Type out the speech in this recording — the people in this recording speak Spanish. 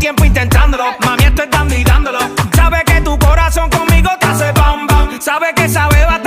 tiempo intentándolo. Mami, estoy dando y dándolo. Sabe que tu corazón conmigo te hace bam bam. Sabe que esa beba